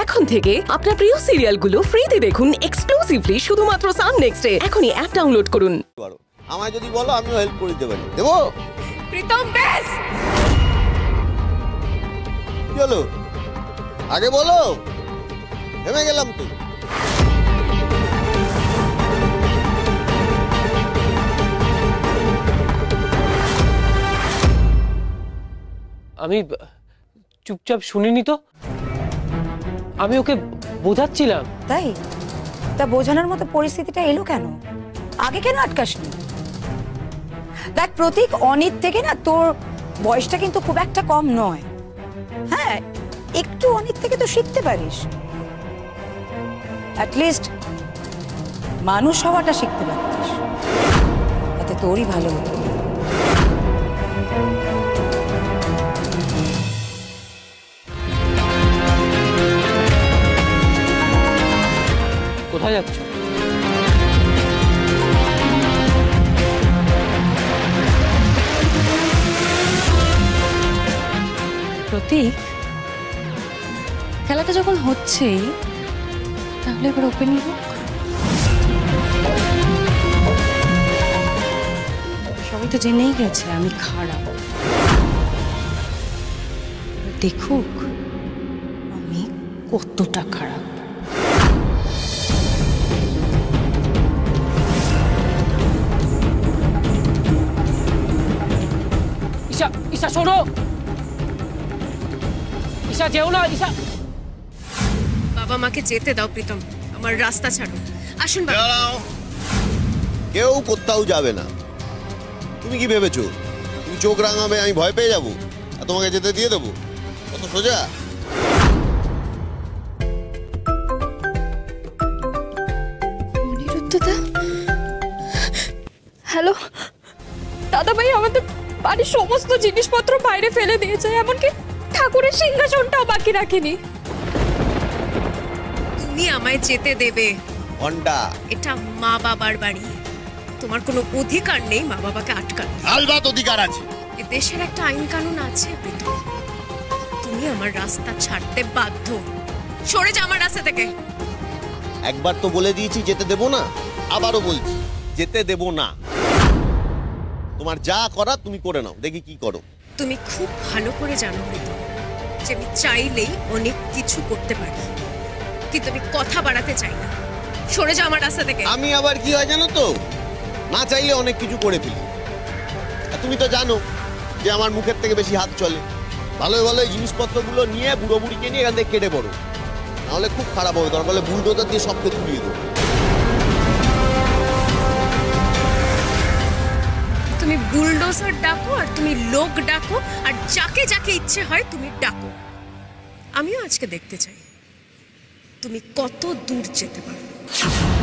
এখন থেকে আপনার প্রিয় সিরিয়ালগুলো ফ্রিতে দেখুন এক্সক্লুসিভলি শুধুমাত্র সান নেক্সটে। এখনই অ্যাপ ডাউনলোড করুন। আমায় যদি বলো আমিও হেল্প করে দিতে পারি। দেবো প্রীতম বেশ চলো আগে বলো, থেমে গেলাম তো। আমি চুপচাপ শুনিনি তো, আমি ওকে বোঝাচ্ছিলাম। তাই তা বোঝানোর মতো পরিস্থিতিটা এলো কেন? আগে কেন আটকাসনি? দেখ প্রতীক, অনিত থেকে না তোর বয়সটা কিন্তু খুব একটা কম নয়। হ্যাঁ, একটু অনিত থেকে তো শিখতে পারিস, অ্যাটলিস্ট মানুষ হওয়াটা শিখতে পারিস, তাতে তোরই ভালো হতো। কোথায় যাচ্ছ? প্রতীক, খেলাটা যখন হচ্ছেই তাহলে এবার ওপেনিং হোক। সবাই তো জেনেই গেছে আমি খারাপ, দেখুক আমি কতটা খারাপ। ঈশা, ঈশা শোনো, ঈশা যেও না। ঈশা, বাবা মাকে যেতে দাও প্রীতম, আমার রাস্তা ছাড়ো। আসুন বাবা। কেউ কোথাও যাবে না। তুমি কি ভেবেছো তুমি চোখ রাঙাবে আমি ভয় পেয়ে যাবো আর তোমাকে যেতে দিয়ে দেবো? কত সোজা। অনিরুদ্ধদা, হ্যালো দাদা ভাই, আমাদের বাড়ির সমস্ত জিনিসপত্র বাইরে ফেলে দিয়েছে, এমনকি ঠাকুরের সিংহাসনটাও বাকি রাখেনি। তুমি আমায় যেতে দেবে? ঘন্টা, এটা মা বাবার বাড়ি, তোমার কোনো অধিকার নেই মা বাবাকে আটকানো। আলবাত অধিকার আছে। এ দেশের একটা আইন কানুন আছে প্রীতম, তুমি আমার রাস্তা ছাড়তে বাধ্য। সরে যা আমার রাস্তা থেকে। একবার তো বলে দিয়েছি যেতে দেবো না, আবারও বলছি যেতে দেবো না। তোমার যা করার তুমি করে নাও, দেখি কি করো। তুমি খুব ভালো করে জানো প্রীতম যে আমি চাইলেই অনেক কিছু করতে পারি, কিন্তু আমি কথা বাড়াতে চাই না। সরে যা আমার রাস্তা থেকে। আমি আবার কি হয় জানো তো, না চাইলে অনেক কিছু করে ফেলি। আর তুমি তো জানো যে আমার মুখের থেকে বেশি হাত চলে। ভালোই ভালো জিনিসপত্রগুলো নিয়ে বুড়ো বুড়িকে নিয়ে এখান থেকে কেটে পড়ো, নাহলে খুব খারাপ হবে। দরকার হলে বুলডোজার দিয়ে সবকে তুলিয়ে দেবো। তুমি বুলডোজার ডাকো আর তুমি লোক ডাকো আর যাকে যাকে ইচ্ছে হয় তুমি ডাকো। আমিও আজকে দেখতে চাই তুমি কত দূর যেতে পারো।